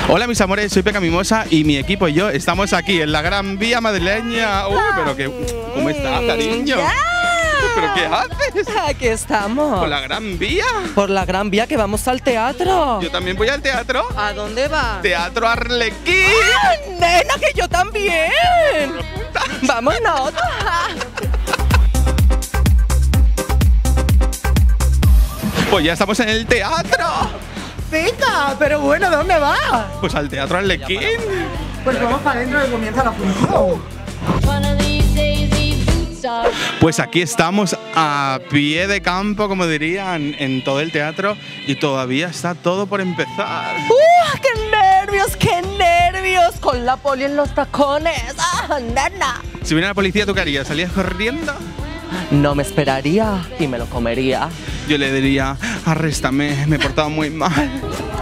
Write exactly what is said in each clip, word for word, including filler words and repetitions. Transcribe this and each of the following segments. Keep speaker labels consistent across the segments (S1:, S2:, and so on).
S1: Hola mis amores, soy Peca Mimosa y mi equipo y yo estamos aquí en la Gran Vía madrileña. Uy, pero que, ¿cómo estás, cariño?
S2: ¡Ya!
S1: ¿Pero qué haces?
S2: Aquí estamos.
S1: ¿Por la Gran Vía?
S2: Por la Gran Vía que vamos al teatro.
S1: Yo también voy al teatro.
S2: ¿A dónde vas?
S1: Teatro Arlequín.
S2: ¡Ah, nena, que yo también! ¡Vámonos!
S1: Pues ya estamos en el teatro.
S3: Peca, pero bueno, ¿dónde vas?
S1: Pues al Teatro Arlequín.
S3: Pues vamos para adentro que comienza la función.
S1: Pues aquí estamos a pie de campo, como dirían, en todo el teatro y todavía está todo por empezar.
S2: ¡Uh, qué nervios, qué nervios! Con la poli en los tacones. ¡Ah, nena!
S1: Si viene la policía, ¿tú qué harías? ¿Salías corriendo?
S2: No me esperaría y me lo comería.
S1: Yo le diría, arréstame, me he portado muy mal.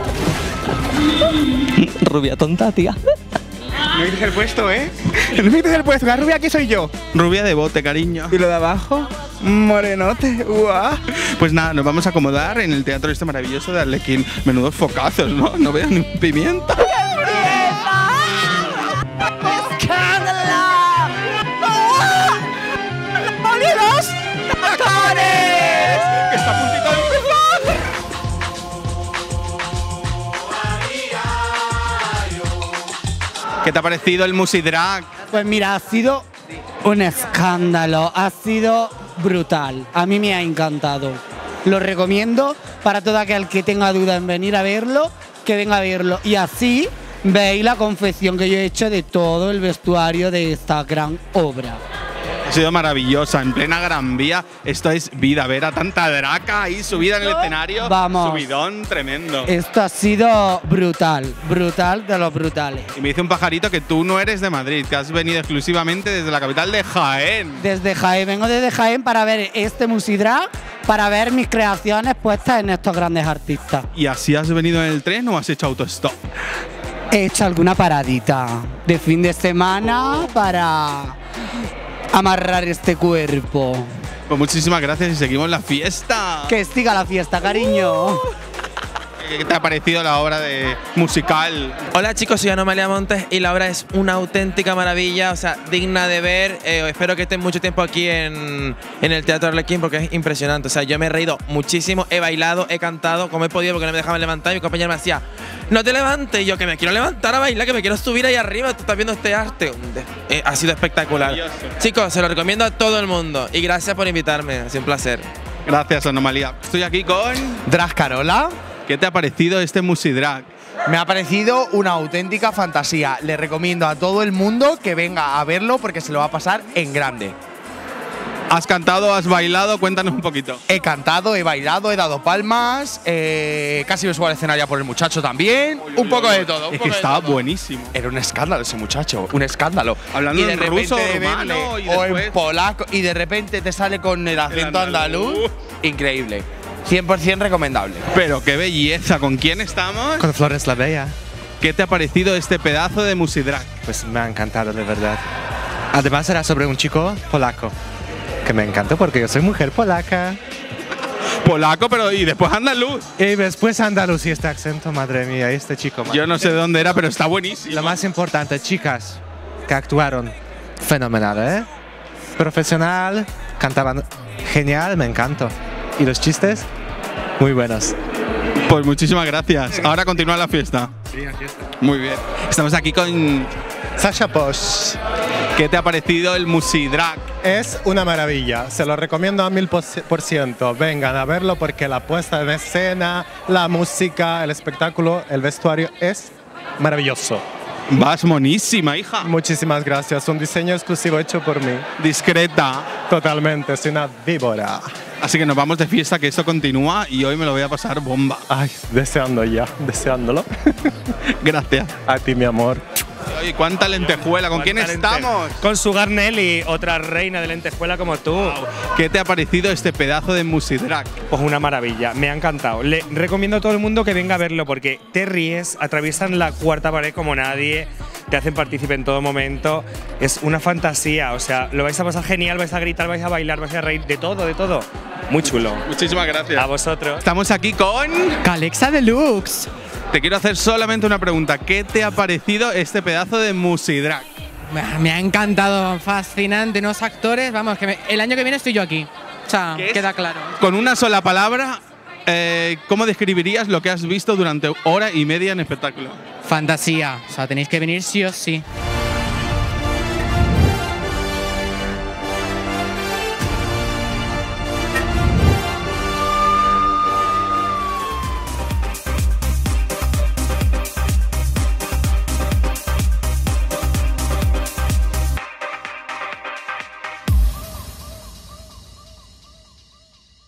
S2: Rubia tonta, tía.
S4: No me quites el puesto, ¿eh? No me quites el puesto, la rubia aquí soy yo.
S1: Rubia de bote, cariño.
S4: ¿Y lo de abajo? Morenote, guau.
S1: Pues nada, nos vamos a acomodar en el teatro este maravilloso de Arlequín. Menudos focazos, ¿no? No veo ni un pimiento. ¡Que está a puntito de empezar! ¿Qué te ha parecido el Musidrag?
S3: Pues mira, ha sido un escándalo, ha sido brutal. A mí me ha encantado. Lo recomiendo para todo aquel que tenga duda en venir a verlo, que venga a verlo. Y así veis la confección que yo he hecho de todo el vestuario de esta gran obra.
S1: Ha sido maravillosa, en plena Gran Vía. Esto es vida, ver a tanta draca ahí subida en el escenario.
S3: Vamos.
S1: Subidón tremendo.
S3: Esto ha sido brutal, brutal de los brutales.
S1: Y me dice un pajarito que tú no eres de Madrid, que has venido exclusivamente desde la capital de Jaén.
S3: Desde Jaén, vengo desde Jaén para ver este Musidrag, para ver mis creaciones puestas en estos grandes artistas.
S1: ¿Y así has venido en el tren o has hecho autostop?
S3: He hecho alguna paradita de fin de semana para amarrar este cuerpo.
S1: Pues muchísimas gracias y seguimos la fiesta.
S3: Que siga la fiesta, cariño.
S1: ¿Qué te ha parecido la obra de musical?
S5: Hola chicos, soy Anomalia Montes y la obra es una auténtica maravilla, o sea, digna de ver. Eh, espero que estén mucho tiempo aquí en, en el Teatro Arlequín porque es impresionante. O sea, yo me he reído muchísimo, he bailado, he cantado como he podido porque no me dejaban levantar. Y mi compañero me decía, no te levantes. Y yo, que me quiero levantar a bailar, que me quiero subir ahí arriba. Tú estás viendo este arte. Eh, ha sido espectacular. Chicos, se lo recomiendo a todo el mundo y gracias por invitarme, ha sido un placer.
S1: Gracias, Anomalía. Estoy aquí con
S4: Drag Carola.
S1: ¿Qué te ha parecido este Musidrag?
S4: Me ha parecido una auténtica fantasía. Le recomiendo a todo el mundo que venga a verlo porque se lo va a pasar en grande.
S1: ¿Has cantado, has bailado? Cuéntanos un poquito.
S4: He cantado, he bailado, he dado palmas, eh, casi me subo al escenario por el muchacho también.
S1: Uy, uy,
S4: un poco
S1: uy,
S4: de todo. Un
S1: Es
S4: poco
S1: que
S4: de
S1: estaba
S4: todo.
S1: buenísimo.
S4: Era un escándalo ese muchacho, un escándalo.
S1: Hablando
S4: Y de
S1: en
S4: repente
S1: ruso,
S4: de
S1: rumano,
S4: verle,
S1: y
S4: o
S1: después-
S4: en polaco y de repente te sale con el acento
S1: andaluz.
S4: andaluz. Increíble. cien por cien recomendable.
S1: Pero qué belleza. ¿Con quién estamos?
S6: Con Flores la Bella.
S1: ¿Qué te ha parecido este pedazo de Musidrag?
S6: Pues me ha encantado, de verdad. Además era sobre un chico polaco, que me encantó porque yo soy mujer polaca.
S1: Polaco, pero y después andaluz.
S6: Y después andaluz y este acento, madre mía, este chico.
S1: Yo no sé de dónde era, pero está buenísimo.
S6: Lo más importante, chicas que actuaron fenomenal, ¿eh? Profesional, cantaban genial, me encantó. Y los chistes, muy buenos.
S1: Pues muchísimas gracias. Ahora continúa la fiesta.
S6: Sí, aquí está.
S1: Muy bien. Estamos aquí con…
S7: Sasha Posh.
S1: ¿Qué te ha parecido el Musidrag?
S7: Es una maravilla, se lo recomiendo a mil por ciento. Vengan a verlo porque la puesta en escena, la música, el espectáculo, el vestuario es maravilloso.
S1: Vas monísima, hija.
S7: Muchísimas gracias, un diseño exclusivo hecho por mí.
S1: Discreta.
S7: Totalmente, soy una víbora.
S1: Así que nos vamos de fiesta, que esto continúa y hoy me lo voy a pasar bomba.
S7: Ay, deseando ya, deseándolo.
S1: Gracias.
S7: A ti, mi amor.
S1: Oye, ¿cuánta lentejuela? ¿Con quién
S8: ¿Cuánta lente-
S1: estamos?
S8: Con Sugar Nelly, otra reina de lentejuela como tú.
S1: ¿Qué te ha parecido este pedazo de Musidrag?
S8: Pues una maravilla, me ha encantado. Le recomiendo a todo el mundo que venga a verlo porque te ríes, atraviesan la cuarta pared como nadie, te hacen partícipe en todo momento. Es una fantasía, o sea, lo vais a pasar genial, vais a gritar, vais a bailar, vais a reír, de todo, de todo. Muy chulo.
S1: Muchísimas gracias.
S8: A vosotros.
S1: Estamos aquí con…
S3: Calexa Deluxe.
S1: Te quiero hacer solamente una pregunta. ¿Qué te ha parecido este pedazo de Musidrag?
S9: Me ha encantado, fascinante, unos actores, vamos, que me- el año que viene estoy yo aquí. O sea,
S1: ¿Qué es?
S9: queda claro.
S1: Con una sola palabra, eh, ¿cómo describirías lo que has visto durante hora y media en espectáculo?
S9: Fantasía, o sea, tenéis que venir sí o sí.